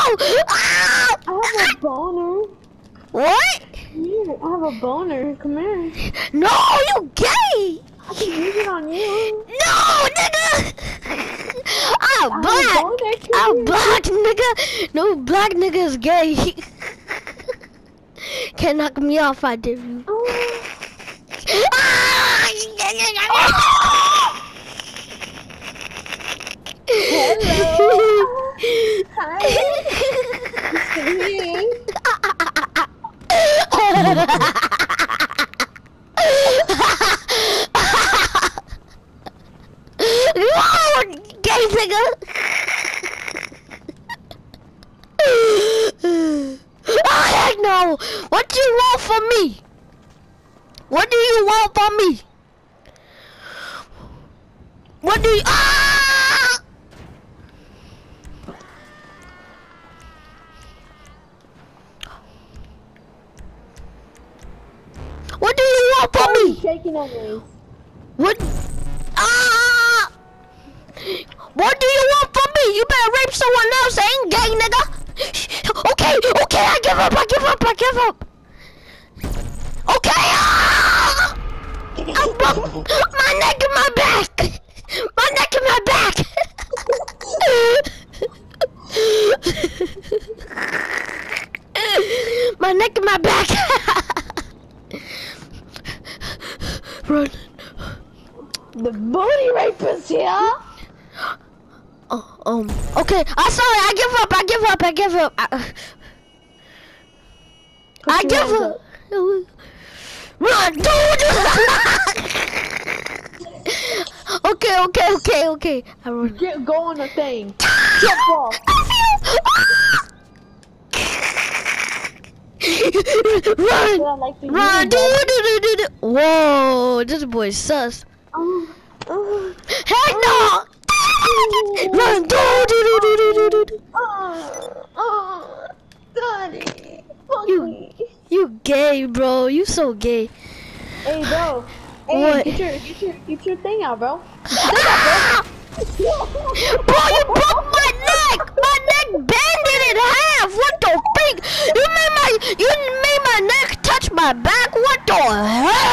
Ah! I have a boner. What? Here, I have a boner. Come here. No, you gay! I can use it on you. No, nigga! I'm black! I'm black, nigga! No black nigga is gay. Can't knock me off, I dare you. Hello. Hi. Whoa, gay nigga! Oh heck no! What do you want from me? What do you want from me? What do you? Ah! What do you want from me? Shaking on me. What? Ah! What do you want from me? You better rape someone else, ain't gay, nigga. Okay, okay, I give up, I give up, I give up. Okay, ah! I broke my neck and my back. My neck and my back. My neck and my back. Run. The booty rapist here. Oh, okay. I'm sorry. I give up. I give up. I give up. I give up. Run, dude. Okay. I run. Go on the thing. Jump off. Run, run, dude. Whoa, this boy's sus. Heck no. Run, dude. Daddy. Fuck me. You gay, bro. You so gay. Hey, bro. Hey, what? Get your thing out, bro. Ah! Bro, you broke my neck. My neck bended in half. What the freak? You made my neck touch my back. What the hell?